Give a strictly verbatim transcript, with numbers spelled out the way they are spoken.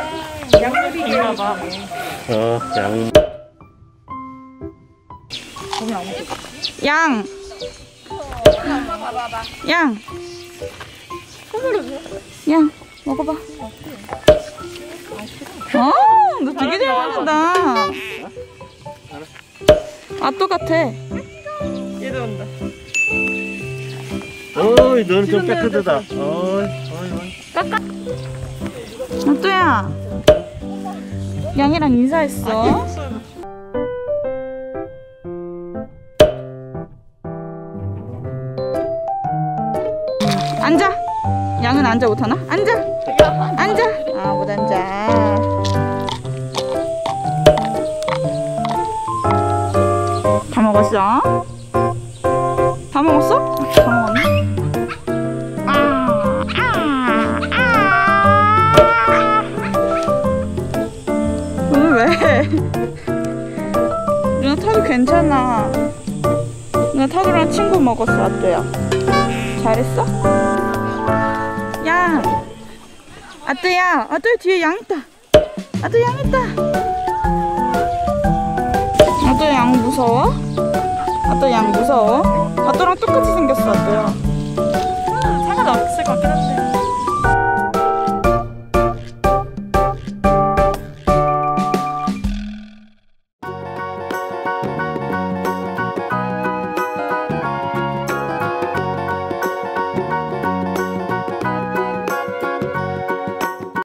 양들이 봐. 어, 양. 양. 양. 양 먹어봐. 어, 너 되게 잘 먹는다. 아, 똑같아. 얘도 온다. 어이, 너는 좀 깨끗하다. 어이, 어이, 어이. 아또야. 양이랑 인사했어. 앉아. 양은 앉아 못하나? 앉아. 앉아. 아, 못 앉아. 다 먹었어? 다 먹었어? 다 먹었네. 아, 아, 아. 오늘 왜? 누나 타도 괜찮아. 누나 타도랑 친구 먹었어, 아또야. 잘했어? 양! 아또야! 아또 뒤에 양 있다! 아또 양 있다! 아또 양 무서워? 아또 양 무서워? 아또랑 똑같이 생겼어, 아또야. 상관없을 것 같긴 한데.